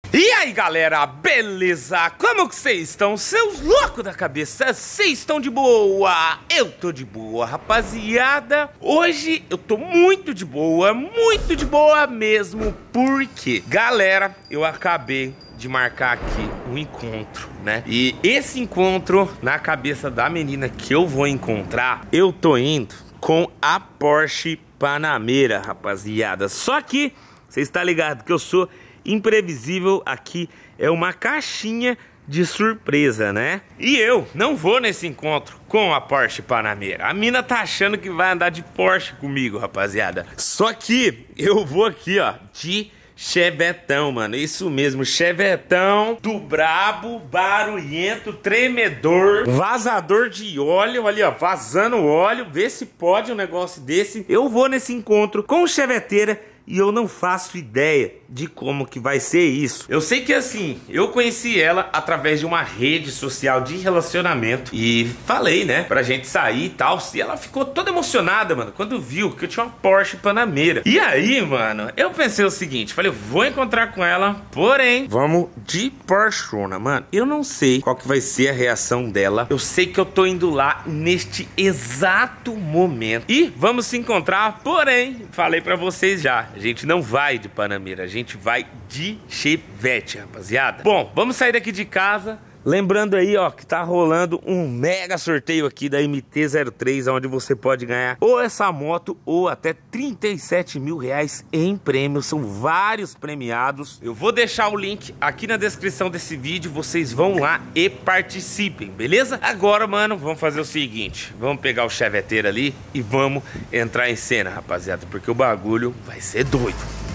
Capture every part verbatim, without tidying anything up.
E aí galera, beleza? Como que vocês estão? Seus loucos da cabeça, vocês estão de boa? Eu tô de boa, rapaziada. Hoje eu tô muito de boa, muito de boa mesmo. Porque, galera, eu acabei de marcar aqui um encontro, né? E esse encontro, na cabeça da menina que eu vou encontrar, eu tô indo com a Porsche Panamera, rapaziada. Só que, você está ligado que eu sou imprevisível, aqui é uma caixinha de surpresa, né? E eu não vou nesse encontro com a Porsche Panamera. A mina tá achando que vai andar de Porsche comigo, rapaziada. Só que eu vou aqui, ó, de chevetão, mano. Isso mesmo, chevetão do brabo, barulhento, tremedor, vazador de óleo, ali ó, vazando óleo. Vê se pode um negócio desse. Eu vou nesse encontro com cheveteira e eu não faço ideia de como que vai ser isso. Eu sei que assim, eu conheci ela através de uma rede social de relacionamento e falei, né, pra gente sair e tal. E ela ficou toda emocionada, mano, quando viu que eu tinha uma Porsche Panamera. E aí, mano, eu pensei o seguinte, falei, vou encontrar com ela, porém, vamos de Porschona, mano. Eu não sei qual que vai ser a reação dela. Eu sei que eu tô indo lá neste exato momento e vamos se encontrar, porém, falei pra vocês já, a gente não vai de Panamera, a gente vai de Chevette, rapaziada. Bom, vamos sair daqui de casa. Lembrando aí, ó, que tá rolando um mega sorteio aqui da M T zero três, onde você pode ganhar ou essa moto ou até trinta e sete mil reais em prêmios. São vários premiados. Eu vou deixar o link aqui na descrição desse vídeo. Vocês vão lá e participem, beleza? Agora, mano, vamos fazer o seguinte. Vamos pegar o cheveteiro ali e vamos entrar em cena, rapaziada, porque o bagulho vai ser doido.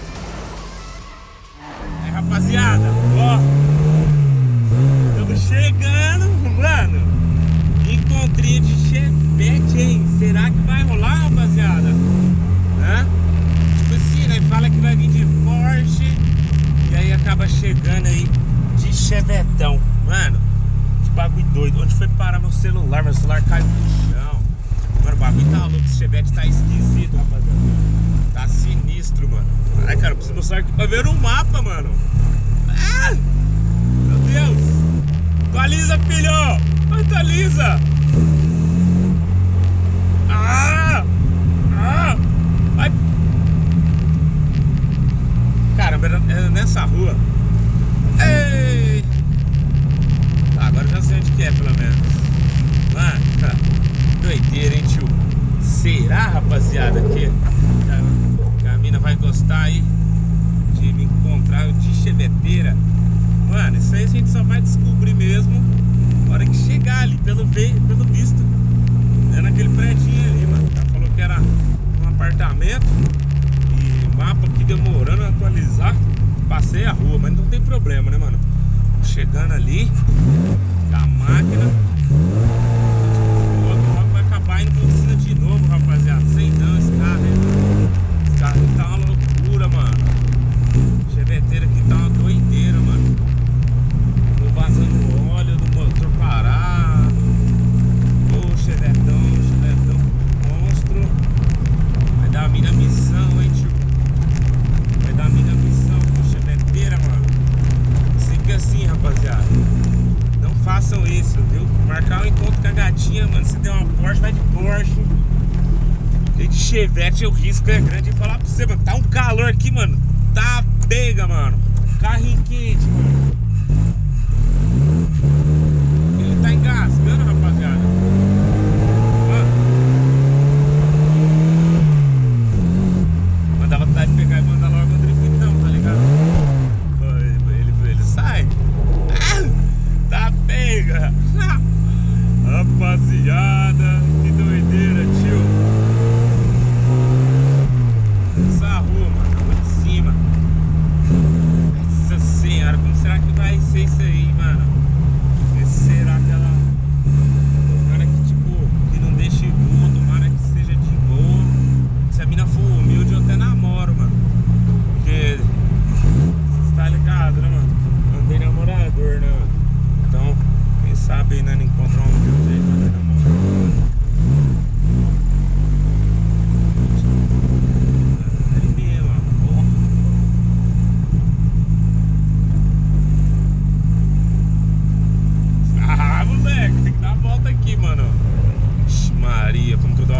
É, rapaziada, ó, chegando, mano. Encontrinho de Chevette, hein? Será que vai rolar, rapaziada? Hã? Tipo assim, né? Fala que vai vir de Porsche e aí acaba chegando aí de Chevetão. Mano, que bagulho doido. Onde foi parar meu celular? Meu celular caiu no chão. Mano, o bagulho tá louco. Esse Chevette tá esquisito, rapaziada. Tá sinistro, mano. Ai, cara, eu preciso mostrar aqui pra ver o mapa, mano. Ah! Meu Deus! Atualiza, filho! Atualiza! Ah! Ah! Ai! Caramba, é nessa rua. Ei! Tá, agora já sei onde que é, pelo menos. Mano, tá. Doideira, hein, tio? Será, rapaziada, que a, a mina vai gostar aí de me encontrar de cheveteira? Mano, isso aí a gente só vai descobrir mesmo na hora que chegar ali, pelo, pelo visto. É naquele predinho ali, mano. Ela falou que era um apartamento e mapa aqui demorando a atualizar. Passei a rua, mas não tem problema, né, mano? Chegando ali, com a máquina. Logo vai acabar indo pra oficina de novo, rapaziada. Sei não, esse carro aí. Esse carro aqui tá uma loucura, mano. Cheveteiro aqui tá uma doideira, mano. Vazando óleo do motor parado. Ô, chevetão, chevetão monstro. Vai dar a minha missão, hein, tio? Vai dar a minha missão com cheveteira, mano. Fica assim, rapaziada. Não façam isso, viu? Marcar um encontro com a gatinha, mano. Se der uma Porsche, vai de Porsche. Porque de Chevette o risco é grande. E falar pra você, mano, tá um calor aqui, mano. Tá pega, mano. Carrinho quente, mano. Ele tá engasgando, rapaziada. Mano, mandava vontade de pegar e mandar logo o driftão, tá ligado? Ele, ele, ele sai. Ah, tá pega. Rapaziada, que doideira, tio. Essa rua, mano, a rua de cima. Nossa senhora, como será que vai ser isso aí, mano? Será aquela cara que tipo, que não deixe boa, tomara que seja de boa. Se a mina for humilde, eu até namoro, mano. Porque você tá ligado, né, mano? Andei namorador, né, mano? Então, quem sabe ainda não encontrar um humilde aí pra namorar.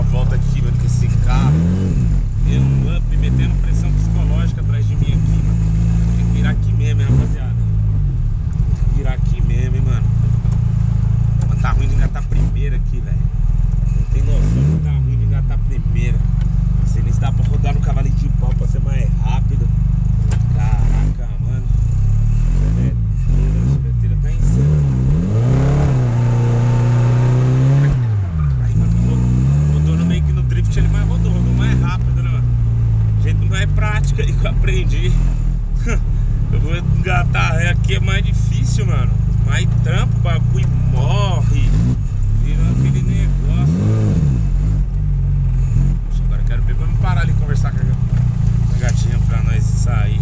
volta aqui, mano, com esse carro. Deu um up, metendo pressão psicológica atrás de mim aqui, mano. Tem que virar aqui mesmo, hein, rapaziada. Tem que virar aqui mesmo, hein, mano. Mano, tá ruim de engatar a primeira aqui, velho. Não tem noção que tá ruim de engatar a primeira. Não sei nem se dá pra rodar no cavalinho de pau pra ser mais rápido. Caraca, mano. A chuveteira tá em cima. Aí, mano, rodou no meio que no drift ele mais rodou, rodou mais rápido, né, mano? Jeito mais prática aí que eu aprendi. Eu vou engatar aqui, é mais difícil, mano. Mais trampo, o bagulho morre. Vira aquele negócio. Agora eu quero ver, vamos parar ali e conversar com a gatinha pra nós sair.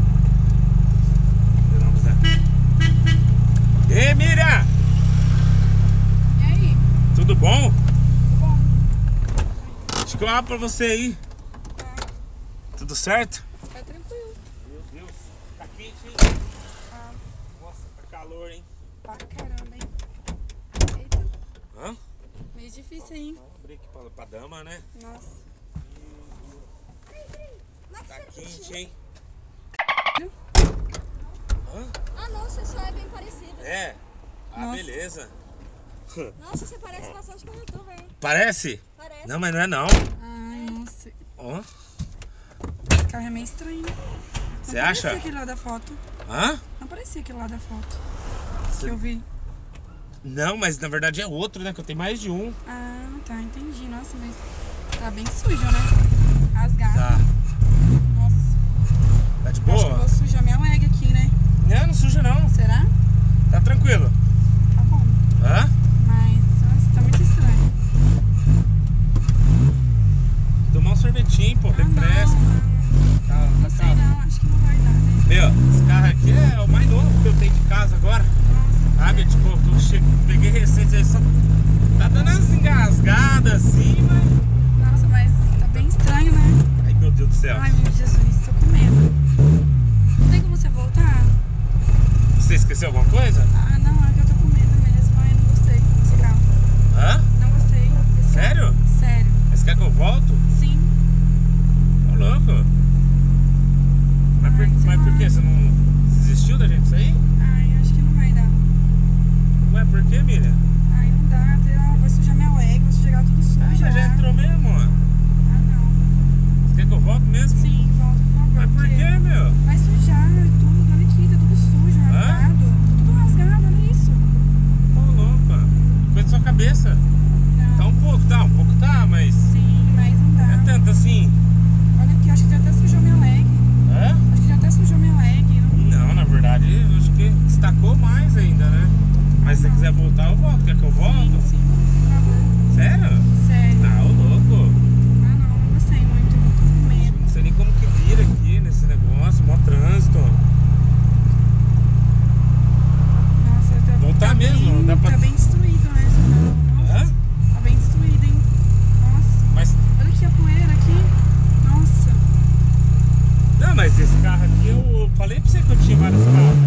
Ei, Miriam! E aí? Tudo bom? Tudo bom? Acho que eu abro pra você aí. Tá. Tudo certo? Tá tranquilo. Meu Deus, tá quente, hein? Ah, Nossa, tá calor, hein? pra caramba, hein? Eita, Hã? meio difícil, hein? Vamos abrir aqui pra, pra dama, né? Nossa. Tá quente, hein? Hã? Ah, nossa, só é bem parecido. É? Ah, Nossa. beleza. Nossa, você parece bastante com o youtuber, hein? Parece? Parece. Não, mas não é não. Ai, nossa. Ó, Esse carro é meio estranho, né? você Não acha? parecia aquele lá da foto. Hã? Não parecia aquele lá da foto Cê- que eu vi. Não, mas na verdade é outro, né? Que eu tenho mais de um. Ah, tá, entendi. Nossa, mas tá bem sujo, né? Rasgado. Tá. Nossa. Tá de Acho que eu boa? vou sujar minha leg aqui, né? Não, não suja não. Será? Tá tranquilo. Tá bom. Hã? Mas, nossa, tá muito estranho. Tomar um sorvetinho, pô, Ah, não, refresco. não, Tá, não tá sei calmo. não. Acho que não vai dar, né? Meu, esse carro aqui é o mais novo que eu tenho de casa agora. Nossa. Sabe? Tipo, eu che... peguei recente, aí só tá dando umas engasgadas assim, mas... Nossa, mas tá bem estranho, né? Ai, meu Deus do céu. Ai, meu Jesus, tô com medo. Não tem como você voltar? Você esqueceu alguma coisa? Ah, não, é que eu tô com medo mesmo. Ai, não gostei desse carro. Hã? Não gostei desse Sério? carro. Sério. Mas quer que eu volto? Sim. Ô, louco. Mas, por... Ai, sei mas por lá. que? Você não desistiu da gente sair? Ai, acho que não vai dar. Ué, por que, Miriam? Ai, não dá. Ah, vai sujar minha leg, vai sujar tudo sujo. Ah, mas já entrou mesmo, ó. Ah, não. Você quer que eu volte mesmo? Sim, volta, por favor. Mas por porque que, meu? vai sujar tudo. Olha aqui, tá tudo sujo, Hã? rasgado. Tudo rasgado, olha isso. Ô, louco. Coisa da sua cabeça. Não. Tá um pouco, tá, um pouco tá, mas... Sim, mas não dá. É tanto assim. Olha aqui, acho que já até sujou minha leg. Hã? Acho que já até sujou minha leg. Não- Não, na verdade, eu acho que destacou mais ainda, né? Mas se você quiser voltar, eu volto. Quer que eu volto? Sim, sim, por favor. Sério? Sério. Ah, ô louco. Ah, não, não gostei muito. Tô com medo. Não sei nem como que vira aqui nesse negócio, mó trânsito. Nossa, tá, Voltar tá mesmo, bem, dá pra- tá bem destruído, né? esse carro. Nossa, Hã? tá bem destruído, hein? Nossa, Mas, olha aqui a poeira aqui. Nossa. não, mas esse carro aqui, eu falei pra você que eu tinha vários carros.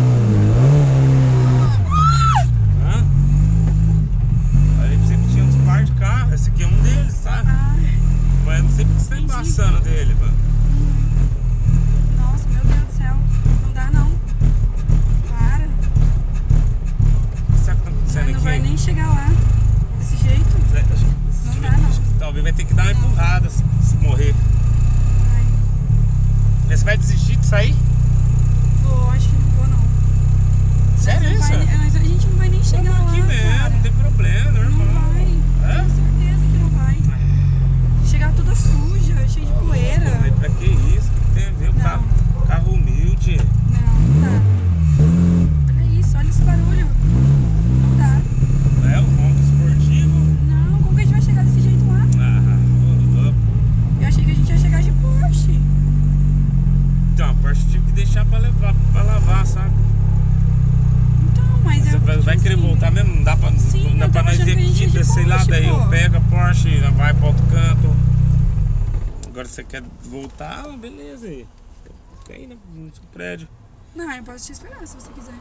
Hã? Falei pra você que tinha uns par de carros, esse aqui é um deles, sabe? Ai, Mas eu não sei porque você tá Entendi. embaçando dele, mano. nossa, meu Deus do céu. Não dá, não. Para. O que será que tá acontecendo Ai, não aqui? vai nem chegar lá. Desse jeito. Cê- acho que- Não dá, não. acho que talvez vai ter que dar uma empurrada se, se morrer. Ai, Mas você vai desistir de sair? vou, acho que não vou, não. Sério Não isso? vai, mas a gente não vai nem chegar Vamos lá, aqui mesmo, cara. não tem problema, Não normal. vai. Hã? Tenho certeza que não vai. Chegar toda suja, cheia de poeira. Mas pra que isso? O que tem a ver? O Não. carro, carro humilde. Não, não dá. Olha isso, olha esse barulho. Não dá. É um ronco esportivo. Não, como que a gente vai chegar desse jeito lá? Ah, ô, louco. Eu achei que a gente ia chegar de Porsche. Então, a Porsche tive que deixar pra levar, pra lavar, sabe? Então, mas Você eu. vai, vai tipo querer assim, voltar mesmo? Não dá pra, Sim, não dá eu pra tava nós achando ir que a gente aqui, ia de descer lá, Porsche, daí eu pô. pego a Porsche, vai pra outro canto. Agora você quer voltar, ah, beleza aí. Fica aí, né, no seu prédio. Não, eu posso te esperar se você quiser.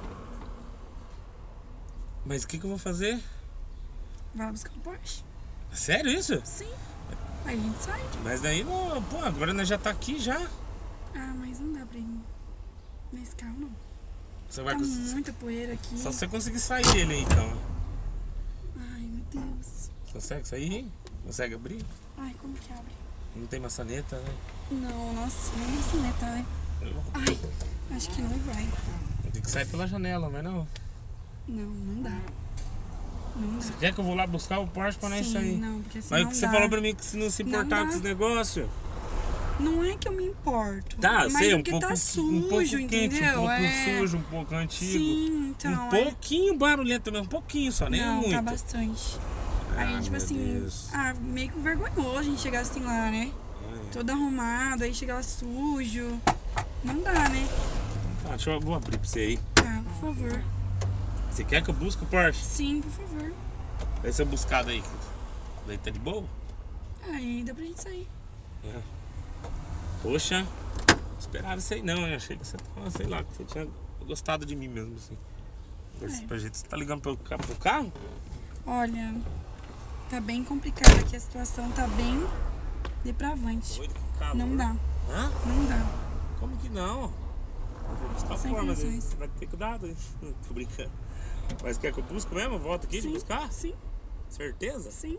Mas o que que eu vou fazer? Vai lá buscar o Porsche. Sério isso? Sim. Aí a gente sai. Mas daí, não, pô, agora nós já tá aqui já. Ah, mas não dá pra ir nesse carro, não. Você vai Tá cons- muita poeira aqui. Só você conseguir sair dele aí, então. Ai, meu Deus. Consegue sair? Consegue abrir? Ai, como que abre? Não tem maçaneta, né? Não, nossa, nem maçaneta, né? Ai, acho que não vai. Tem que sair pela janela, mas não. Não, não dá. Não dá. Quer que eu vou lá buscar o Porsche pra nós Sim, sair? não, porque assim Mas não que você dá. falou pra mim que se não se Não importar dá. com esse negócio. Não é que eu me importo. Tá, mas sei, é um porque pouco, tá sujo, um pouco quente, entendeu? um pouco é... sujo, um pouco antigo. Sim, então. um é... pouquinho barulhento também, um pouquinho só, nem Não, muito. tá bastante. Aí, Ah, tipo meu assim, Deus. ah, meio que vergonhoso a gente chegar assim lá, né? Ai. Todo arrumado, aí chega lá sujo. Não dá, né? Ah, deixa eu vou abrir pra você aí. Tá, por favor. Você quer que eu busque o Porsche? Sim, por favor. Vai ser buscado aí. Daí tá de boa? Aí dá pra gente sair. É. Poxa, não esperava isso aí não, eu achei que você tava, sei lá, que você tinha gostado de mim mesmo, assim. Mas, É. pra gente, você tá ligando pro, ca- pro carro? Olha, tá bem complicado aqui, a situação tá bem depravante. Doido, que calor. Não dá, Hã? não dá. Como que não? Eu vou buscar Sem fora, mas aí condições. você vai ter cuidado. hein? Tô brincando. Mas quer que eu busque mesmo? Volta aqui de Sim, buscar? sim, Certeza? sim.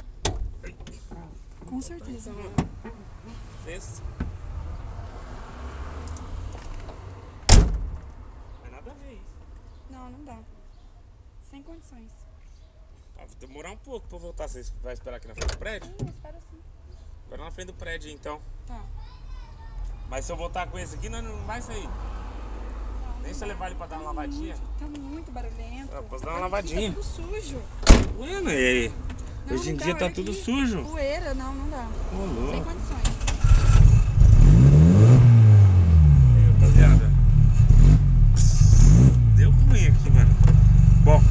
Com certeza. Esse. Mas nada a ver isso. Não, não dá. Sem condições. Ah, vou demorar um pouco pra voltar. Você vai esperar aqui na frente do prédio? Sim, eu espero sim. Agora na frente do prédio, então. Tá. Mas se eu voltar com esse aqui, não, não vai sair. Nem se eu levar ele pra dar uma lavadinha. Tá muito barulhento. Ah, posso dar uma Olha aqui, lavadinha. Tá tudo sujo. Ué, mas e aí? Não, Hoje em não dia dá, tá olha tudo aqui. sujo. Poeira, não, não dá. Ô, Sem louco. condições. E aí, rapaziada. Deu ruim aqui, mano. Bom.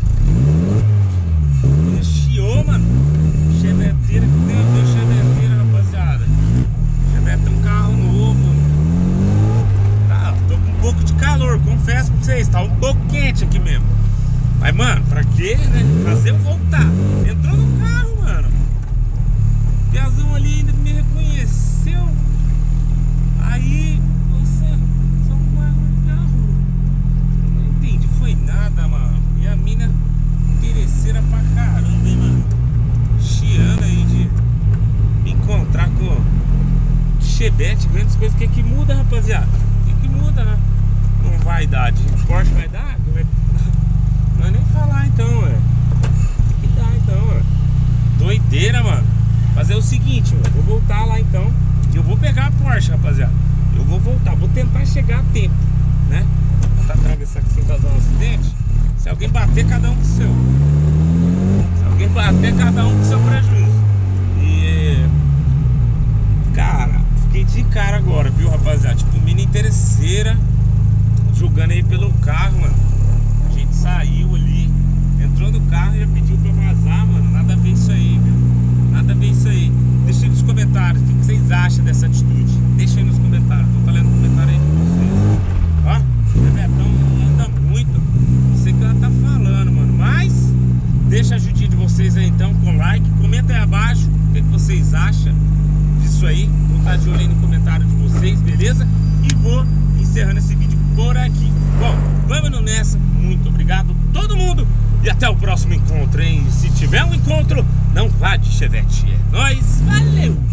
Chiou, mano. Cheveteira que tem a ver cheveteira, rapaziada. Chevette é um carro novo. Tá, tô com um pouco de calor, confesso pra vocês. Tá um pouco quente aqui mesmo. Mas, mano, pra quê, né? Fazer eu voltar. Entrou no carro, mano. O Piazão ali ainda me reconheceu. Aí, nossa, só um carro. Não entendi, foi nada, mano. E a mina interesseira pra caramba, hein, mano. Chiando aí de me encontrar com Chevette, grandes coisas. O que que muda, rapaziada? O que que muda, né? Não vai dar, de Porsche vai dar? Vai... Não vai nem falar então, ué. O que dá então, ué? Doideira, mano. Fazer o seguinte, eu vou voltar lá então. E eu vou pegar a Porsche, rapaziada. Eu vou voltar, vou tentar chegar a tempo, né? Vou tentar atravessar aqui sem causar um acidente. Se alguém bater, cada um com o seu. Se alguém bater, cada um com o seu prejuízo. E... cara, fiquei de cara agora, viu, rapaziada? Tipo, mina interesseira julgando aí pelo carro, mano. A gente saiu ali, entrou no carro e já pediu pra vazar, mano. Nada a ver isso aí, viu? Nada a ver isso aí. Deixa aí nos comentários o que vocês acham dessa atitude. Deixa aí nos comentários. Tô lendo comentário aí de vocês. Ó, o Chevetão anda muito. Não sei o que ela tá falando, mano. Mas deixa a ajudinha de vocês aí então com like. Comenta aí abaixo o que, que vocês acham disso aí. Vou estar de olho aí no comentário de vocês, beleza? E vou encerrando esse vídeo por aqui. Bom, vamos nessa. Muito obrigado todo mundo. E até o próximo encontro, hein? Se tiver um encontro, não vá de Chevette. É nóis, valeu!